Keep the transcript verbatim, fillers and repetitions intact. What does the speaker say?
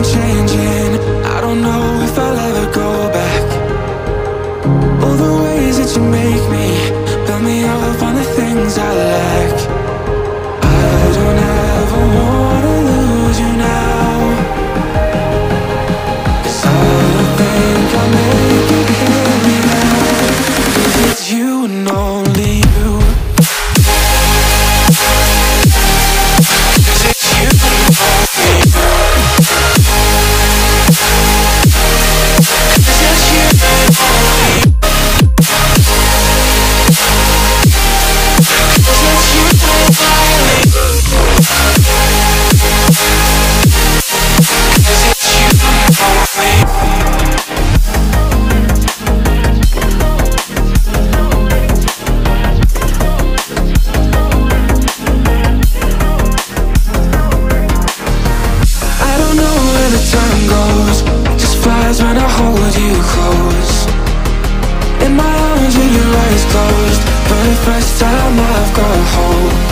I'm changing. I don't know if I'll ever go back. All the ways that you make me, build me up on the things I lack. I don't ever wanna lose you now, 'cause I don't think I'll make it, hear me now, 'cause it's you and only you. When I hold you close, in my arms with your eyes closed, for the first time I've got hope.